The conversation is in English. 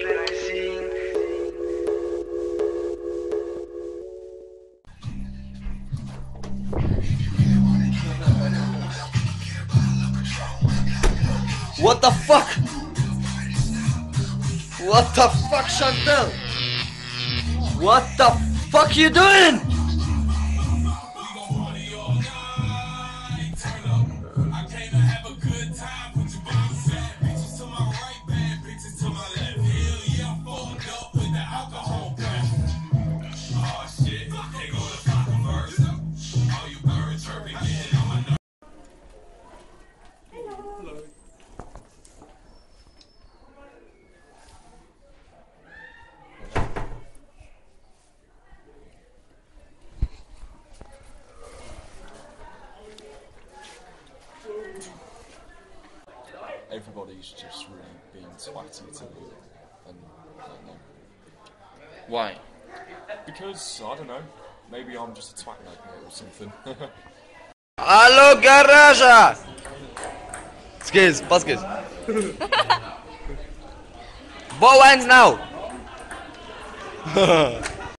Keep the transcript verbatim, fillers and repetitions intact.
What the fuck? What the fuck, Chantel? What the fuck you doing? Everybody's just really being twatty to me, and I don't know. Why? Because, I don't know, maybe I'm just a twat magnet or something. Allo, garage! Skills, pass skills. Bow hands now!